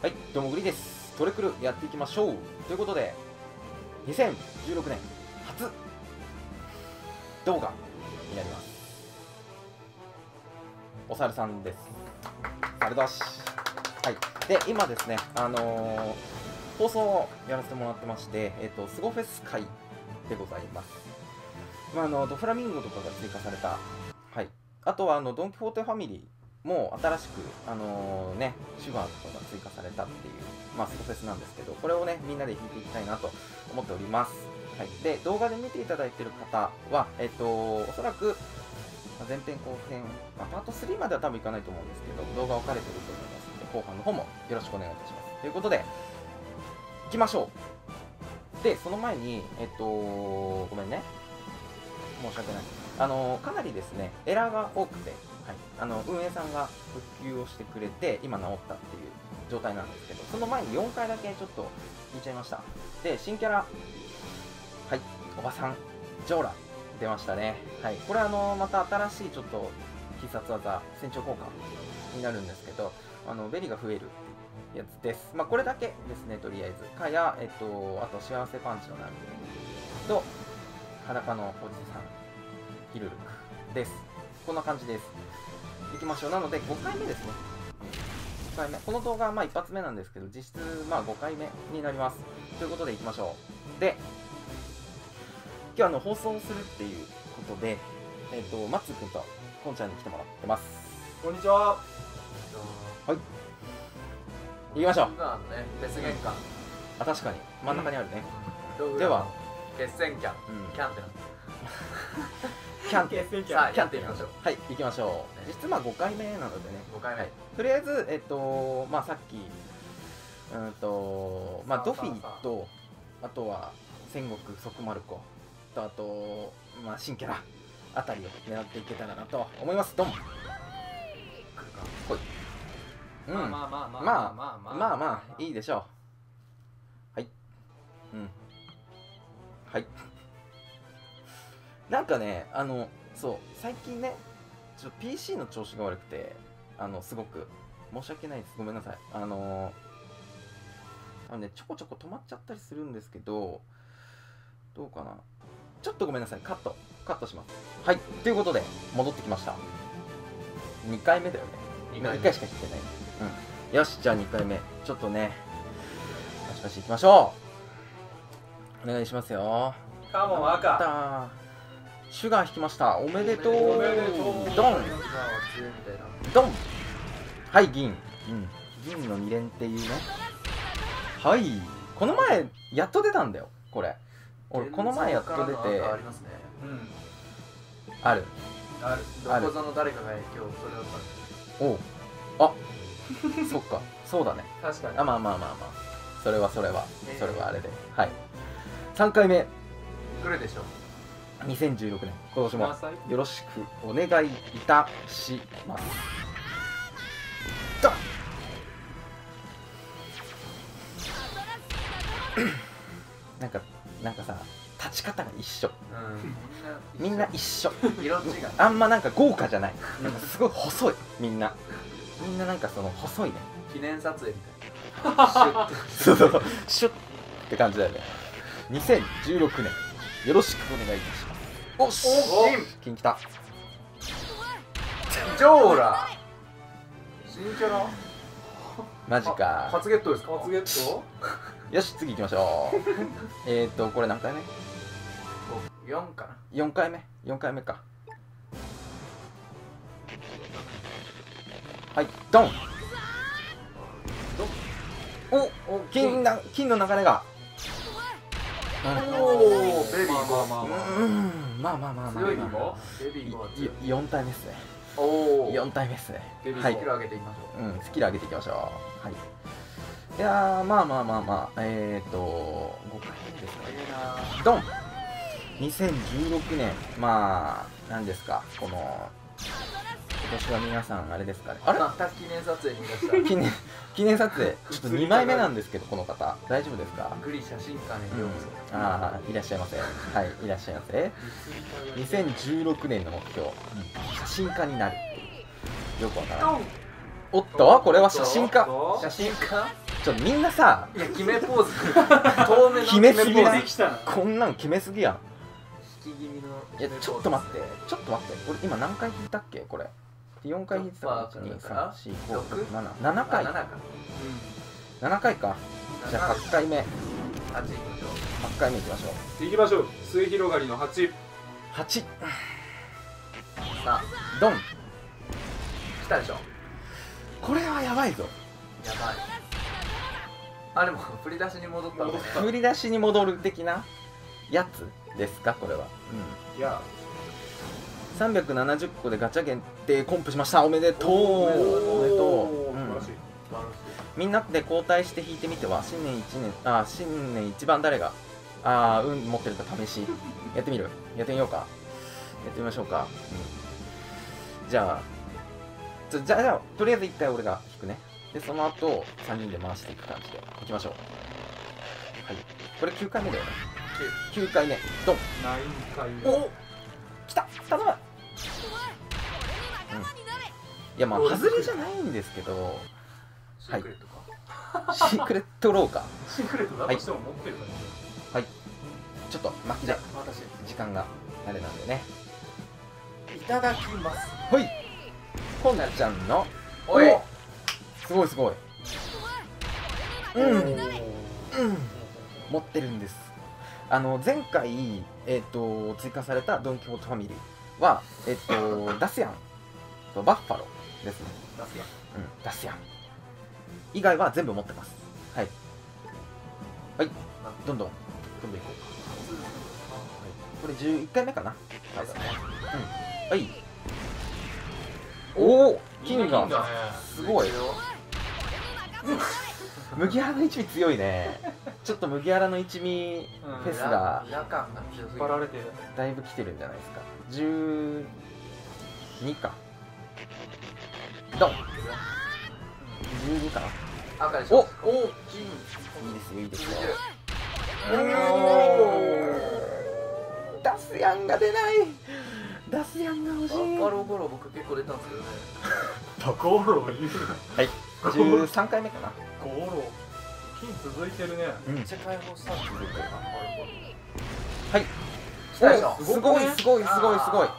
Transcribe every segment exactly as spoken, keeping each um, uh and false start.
はい、どうもグリです。トレクルやっていきましょう。ということで、にせんじゅうろくねん初動画になります。お猿さんです。猿だし。はい。で、今ですね、あのー、放送をやらせてもらってまして、えっ、と、スゴフェス会でございます。まあ、あの、ドフラミンゴとかが追加された。はい。あとは、あの、ドン・キホーテファミリーも新しく、あのー、ね、シュガーとかが追加されたっていう、まあ、スゴフェスなんですけど、これをね、みんなで弾いていきたいなと思っております。はい。で、動画で見ていただいている方は、えっ、と、おそらく、前編後編、まあ、パートスリーまでは多分いかないと思うんですけど、動画分かれてると思いますので、後半の方もよろしくお願いいたします。ということで、行きましょう。で、その前に、えっと、ごめんね。申し訳ない。あの、かなりですね、エラーが多くて、はい、あの運営さんが復旧をしてくれて、今治ったっていう状態なんですけど、その前によんかいだけちょっと引いちゃいました。で、新キャラ、はい、おばさん、ジョーラ、出ましたね。はい、これあの、また新しいちょっと必殺技、船長効果になるんですけど、あのベリーが増えるやつです。まあ、これだけですね、とりあえず。かや、えっと、あと、幸せパンチの波と、裸のおじさん、ヒルルクです。こんな感じです。いきましょう。なので、ごかいめですね。ごかいめ。この動画はまあ一発目なんですけど、実質まあごかいめになります。ということで、いきましょう。で、今日はあの放送するっていうことで、えっと、マッツー君とコンちゃんに来てもらってます。 こんにちは。 はい。行きましょう。 今のね、フェス玄関。 あ、確かに。真ん中にあるね。 うん、 では、 決戦キャン。 うん、 キャンってなキャン決戦キャン。キャンってみましょう。 はい、行きましょう。実質まあごかいめなのでね。 ごかいめ。 はい、とりあえず、えっと、まあさっき、うんと、まあドフィーと、あとは戦国即マルコと、あと、まあ新キャラあたりを狙っていけたらなと思います。ドン。ほい。うん。まあまあまあまあまあまあまあまあいいでしょう。はい。うん。はい。なんかね、あの、そう、最近ね、ちょっと ピーシー の調子が悪くて、あの、すごく、申し訳ないです。ごめんなさい。あの、あのね、ちょこちょこ止まっちゃったりするんですけど、どうかな。ちょっとごめんなさい。カット。カットします。はい。ということで、戻ってきました。にかいめだよね。いっかいしか来てない。うん。よし、じゃあにかいめ。ちょっとね、パチパチいきましょう。お願いしますよ。 カモン赤。 シュガー引きました。おめでとう。 おめでとう。 ドン。ドン。はい、銀。うん。銀のに連っていうね。はい。この前、やっと出たんだよ、これ。俺、この前やっと出て。 ありますね。うん。 ある。 ある。どこぞの誰かが今日それをおう。あ、そっか。そうだね。 確かに。 あ、まあまあまあまあ。それはそれは。それはあれで。はい。さんかいめ。 来るでしょう。 にせんじゅうろくねん、今年もよろしくお願いいたします。ドン。なんか、なんかさ、立ち方が一緒。うん、みんな一緒。 色違い。 あんまなんか豪華じゃない。なんかすごい細い、みんな。みんななんかその細いね。 記念撮影みたいな。シュッて。 そうそうそう。シュッって感じだよね。にせんじゅうろくねん、よろしくお願いいたします。おっし金きた。 ジョーラ新キャラマジか。 初ゲットですか？初ゲットよし、次行きましょう。えっと、これ何回目？ よんかな。 よんかいめ。よんかいめか。はい、ドン。お、金な、金の流れが。 おお、ベビーまあまあまあ。 うん、まあまあまあまあ。 強いも？ベビーもよん体目っすね。 おお。よん体目っすね。 ベビースキル上げていきましょう。 うん、スキル上げていきましょう。はい。いやー、まあまあまあまあ、えーと、ごかいめですね。ドン。にせんじゅうろくねん、まあ、なんですか、この、今年は皆さん、あれですかね。あれまた記念撮影に出した。 記念、記念撮影、ちょっとにまいめなんですけど、この方、大丈夫ですか？ グリ写真館へようこそ。ああ、いらっしゃいませ。はい、いらっしゃいませ。にせんじゅうろくねんの目標、写真家になる。よくわからない。おっと、これは写真家。 写真家ちょっとみんなさいや決めポーズ遠目の決めすぎだできたな。 こんなん決めすぎやん。 引き気味のいやちょっと待ってちょっと待って俺今何回引いたっけこれよんかい引いてたからいちにさんよんごろくななななかいななかななかいか。じゃあはちかいめははちいきましょう。 ちかいめいきましょう。 行きましょう。末広がりのはち。 はちさあドン。 来たでしょ。 これはやばいぞ。 やばい。あでも振り出しに戻ったのね。 振り出しに戻る的なやつですかこれは。うんいや、 さんびゃくななじゅっこでガチャ限定コンプしました。おめでとうおおめでとう、うん素晴らしい。 素晴らしい。 みんなで交代して引いてみては新年一年あ新年一番誰があー運持ってるか試しやってみるやってみようかやってみましょうか、うん、じゃあちょじゃあじゃあとりあえずいっかい俺が引くね。でその後さんにんで回していく感じでいきましょう。はいこれきゅうかいめだよね。きゅうかいめドン。 ナインかいめ。 お来た頼む。うんいやまあ外れじゃないんですけどシークレットか。 シークレットローかシークレットだとしても持ってるからね。 はいちょっと巻きで私時間があれなんでね。 いただきます。 ほいこんなちゃんのおい。 すごいすごいうんうんお持ってるんです。あの前回えっ、と追加されたドン・キホーテファミリーはえっ、とダスヤンとバッファローですね。 出すや。 うんダスヤン以外は全部持ってます。はいはいどんどんどんどんいこうか。これじゅういっかいめかな。 ですね。 うんはいおお金が金だね。 すごい麦わらの一味強いね。ちょっと麦わらの一味フェスが裏感が強すぎる。 引っ張られてる。 だいぶ来てるんじゃないですか。じゅうにかドンじゅうにかな。 赤でしょ。 おお金。 いいですよいいですよ。 おダスヤンが出ない。ダスヤンが欲しい。 バッファローゴロ僕結構出たんですけどね。 バゴロ言う。 はいじゅうさんかいめかな。 ゴロ。金続いてるね。 うんめっちゃ解放したんですよ。バッファローゴロ。 はい来たでしょ。 おすごいすごいすごいすごい。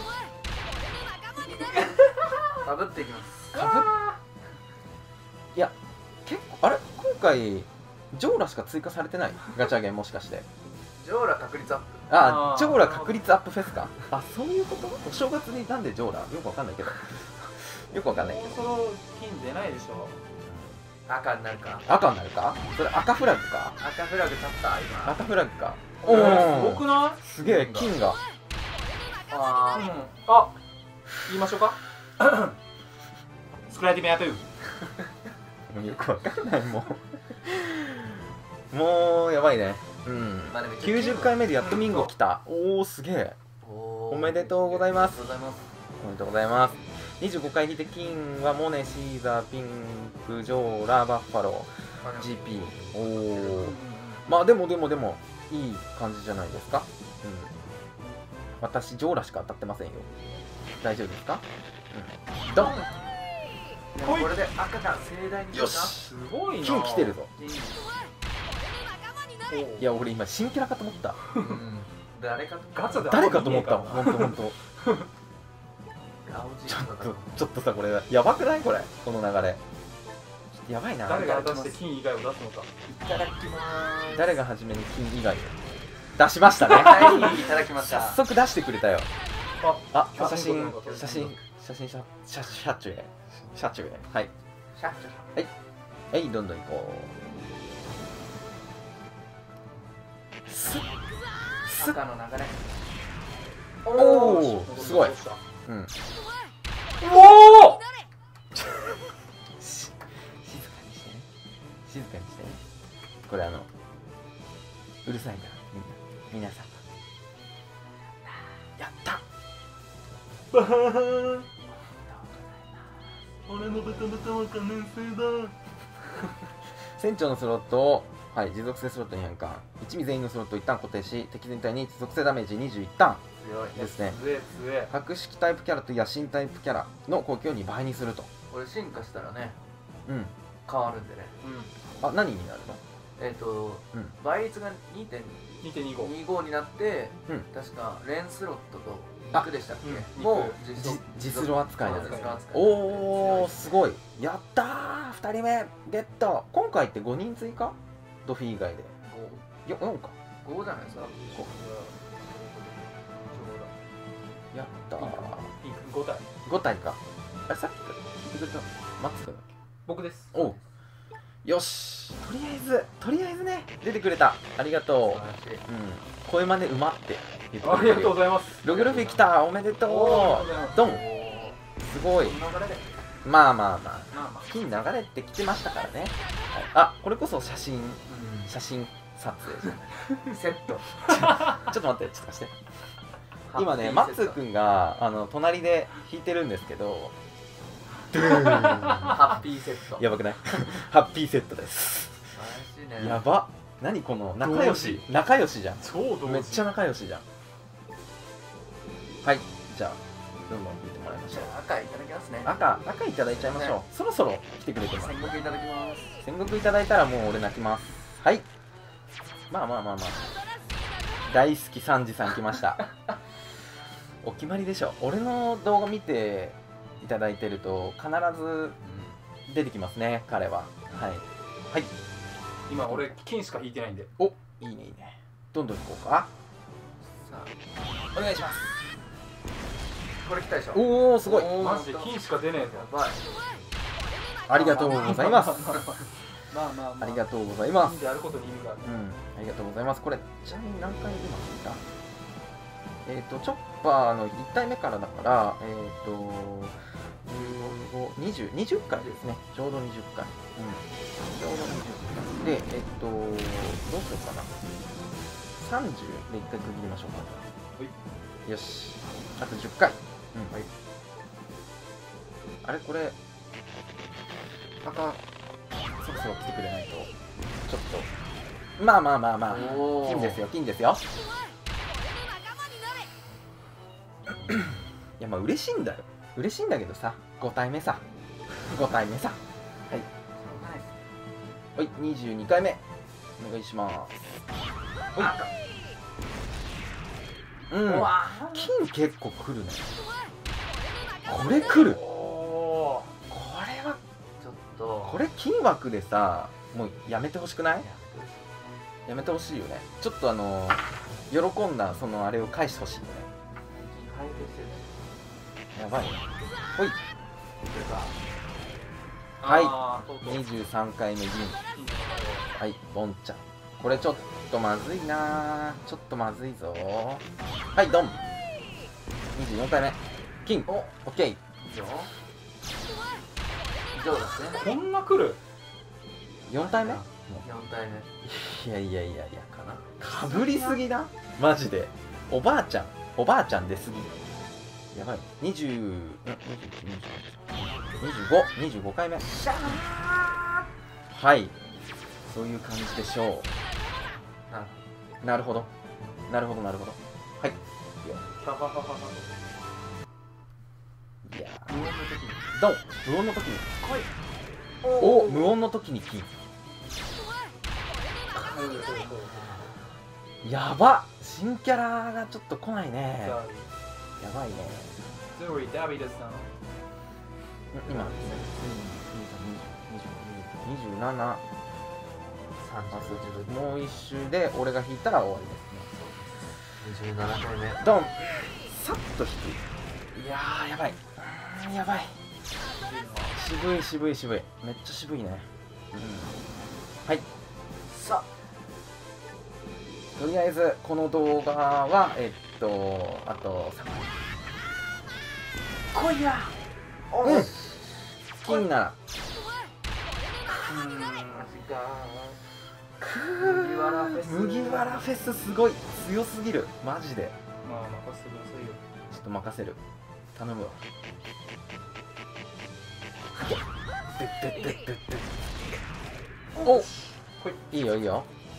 かぶっていきます。 かぶっいや結構あれ今回ジョーラしか追加されてないガチャゲンもしかして。 ジョーラ確率アップ。 あーあジョーラ確率アップフェスか。あそういうこと。お正月になんでジョーラよくわかんないけどよくわかんないけどそろ金出ないでしょ。 赤になるか。 赤になるか。それ赤フラグか。 赤フラグ立った今。 赤フラグか。 おおーすごくおない？ すげえ金があうん。あ、言いましょうか。スクライティメアトゥー。 よくわかんないもうもうやばいね。うんまあでもきゅうじゅっかいめでやっとミンゴ来た。おおすげえーおおめでとうございますありがとうございます。 おめでとうございます。にじゅうごかい引いて金はモネ、シーザー、ピンク、ジョーラ、バッファロー、ジーピー。おお。まあでもでもでもいい感じじゃないですか。うん。私ジョーラしか当たってませんよ。大丈夫ですか？うん。ドン。 でもこれで赤が盛大によしすごいな。 金来てるぞ。 金。 いや俺今新キャラかと思った。 うん誰かとガチャで誰かと思ったもん。ほんとほんと。 青ジちょっーンだからとちょっとさこれやばくないこれこの流れ。ちょっとやばいな。 誰が出して金以外を出すのか。 いただきまーす。 誰が初めに金以外を出しましたね。 はいいただきました。 早速出してくれたよ。 あ、 あ、写真今日は写真写真写写写中へ写中へはいシャッシャッはいどんどん行こう。すっすっ赤の流れ。 おおすごい。うんおお。 し静かにしてね静かにしてね。これあのうるさいからみんな皆さんやったバーン。俺のベタベタは可燃性だ。 船長のスロットを、はい、持続性スロットに変換。一味全員のスロットを一旦固定し敵全体に持続性ダメージにじゅういちターン強い。 ですね。 強え強え。 格式タイプキャラと野心タイプキャラの攻撃をにばいにすると。 これ進化したらねうん変わるんでね。 うん。 あ、何になるの？ えっと、 うん倍率がにてんにてんにご。 にごになって、 うん確かレンスロットとあ肉でしたっけ、 うんもう肉じ実ロ扱いなんです実ロ扱いおお、 強いすごい。やったー、ふたりめゲット。今回ってごにん追加？ドフィー以外でよよんか。 ごじゃないですか。 やったー。 ピンクご体。 ご体か。あれ、さっきから聞いてくれたのマッツくんだっけ？ 僕です。 おう、よし。とりあえずとりあえずね、出てくれた。ありがとう。 素晴らしい。 うん、声真似うまって言ってありがとうごう。 ざいます。 ログルフィ来た、おめでとおーう。ドン。すごい。 流れで。 まあまあまあ、 まあまあ。 金流れてきてましたからね。はい、あ、これこそ写真、 う写真撮影じゃんセット。 ん。ちょっと待って、ちょっと貸して。今ね、マッツー君があの隣で弾いてるんですけど、ドゥーンハッピーセット。 やばくない？ハッピーセットです。 素晴らしいね。 やば。何この仲良し、仲良しじゃん。 超同時。 めっちゃ仲良しじゃん。はい、じゃあどんどん弾いてもらいましょう。 じゃあ赤いただきますね。 赤、赤いただいちゃいましょう。そろそろ来てくれてます。 戦国いただきます。 戦国いただいたらもう俺泣きます。はい。まあまあまあまあ。大好きサンジさん来ました。お決まりでしょ。俺の動画見ていただいてると必ず出てきますね、彼は。はい。はい。 今俺金しか引いてないんで。 お、いいねいいね。どんどん行こうか。 さお願いします。 あ、これ来たでしょ。 おお、すごい。 おーマジで金しか出ねえぞ。 やばい。 ありがとうございます。 まあまあまあ。 ありがとうございます。 金であることに意味がある。 うん、ありがとうございます。これ、ちなみに何回今聞いた？えっ、と、チョッパーのいち体目からだから、えっ、と、じゅうご、にじゅう、にじゅっかいですね。ちょうどにじゅっかい。うん。ちょうどにじゅっかい。で、えっ、と、どうしようかな。さんじゅうでいっかい区切りましょうか。 はい。 よし。あとじゅっかい。うん。はい。あれ、これ、赤、そろそろ来てくれないと、ちょっと。まあまあまあまあ、 おー金ですよ、金ですよ。いや、まあ嬉しいんだよ。嬉しいんだけどさ、ご体目さ。ご体目さ。はい。はい、にじゅうにかいめ。お願いします。はい。うん。 うわ金結構来るね。これ来る。 おこれは、 ちょっとこれ金枠でさ、もうやめてほしくない？やめてほしいよね。ちょっとあの喜んだそのあれを返してほしいよね。 回転してる。 やばいね。ほい。 これか。 はいあーとうとうにじゅうさんかいめ銀。 金の流れはい、ボンちゃん。これちょっとまずいなー。ちょっとまずいぞー。はい、ドン。にじゅうよんかいめ。金。 お、 オッケー。 いいよ。以上ですね。 こんな来る？ よん体目？ よん体目。 いやいやいやいや、かぶりすぎだ。マジで。おばあちゃん。おばあちゃん出すぎ。やばい。にじゅう、んにじゅういち、にじゅうに、にじゅうご、にじゅうごかいめ。はい。そういう感じでしょう。なるほど。なるほど、なるほど。はい。 ははははは。 いや無音の時に。 ードン。無音の時に。 来い。 お、無音の時に金。やば。新キャラがちょっと来ないね。やばいね。 ゼロリダビデさん。 今ですね。にじゅうなな。 さんじゅうご、じゅうもう一周で俺が引いたら終わりですね。 にじゅうななかいめ。 ドン。さっと引く。いやー、やばい。うーん、やばい。渋い渋い渋い。めっちゃ渋いね。うん。はい。 さとりあえずこの動画はえっとあとさんかい。 あ、来いや。 うん。金なら。 うーん、マジか。 く麦わらフェス麦わらフェスすごい強すぎる。マジで。 まあ任せてくださいよ。 ちょっと任せる。頼むわ。ででででで。お。いいよいいよ。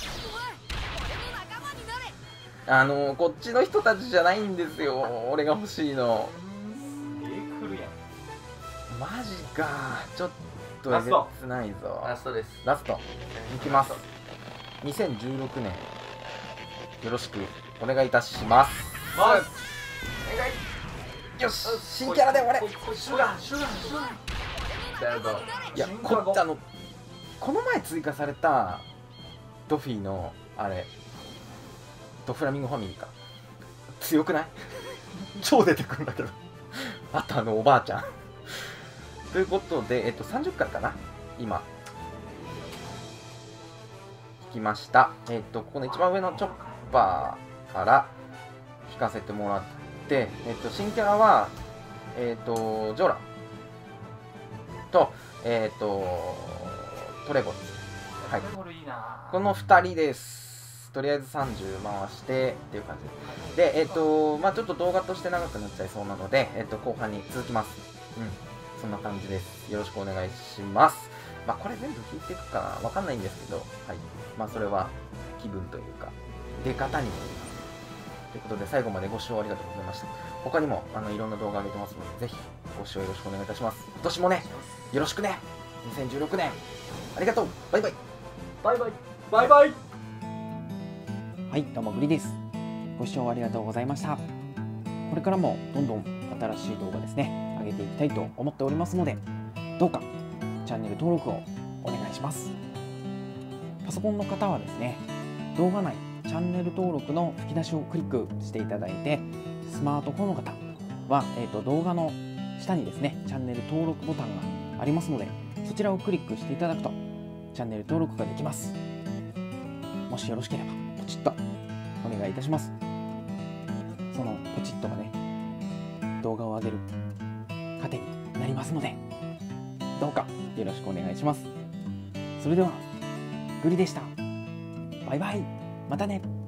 あのこっちの人たちじゃないんですよ。俺が欲しいの。 すげえ来るやん。 マジか。ちょっとえげつないぞ。 ラストです。 ラストいきます。にせんじゅうろくねんよろしくお願いいたします。 まあよし、新キャラで終われ。 シュガーシュガーシュガーいや、こっちあのこの前追加されたドフィーのあれドフラミンゴファミリーか強くない？超出てくるんだけどあとあのおばあちゃんということで、えっと、さんじゅっかいかな今引きました。えっとここの一番上のチョッパーから引かせてもらって、えっと、新キャラはえっとジョラとえっとトレボル、はい、このふたりです。とりあえずさんじゅう回してっていう感じで、でえっ、ー、とまあちょっと動画として長くなっちゃいそうなので、えっ、ー、と後半に続きます。うん、そんな感じです。よろしくお願いします。まあこれ全部引いていくかなわかんないんですけど、はい、まあそれは気分というか出方にもよります。ということで最後までご視聴ありがとうございました。他にもあのいろんな動画上げてますので、ぜひご視聴よろしくお願いいたします。今年もね、よろしくね。にせんじゅうろくねんありがとう。バイバイ。 バイバイバイバイ。 はい、どうもグリです。ご視聴ありがとうございました。これからもどんどん新しい動画ですね、上げていきたいと思っておりますので、どうかチャンネル登録をお願いします。パソコンの方はですね、動画内チャンネル登録の吹き出しをクリックしていただいて、スマートフォンの方は、えーと、動画の下にですね、チャンネル登録ボタンがありますので、そちらをクリックしていただくとチャンネル登録ができます。もしよろしければポチッとお願いいたします。そのポチッとがね、動画を上げる糧になりますので、どうかよろしくお願いします。それではグリでした。バイバイ。またね。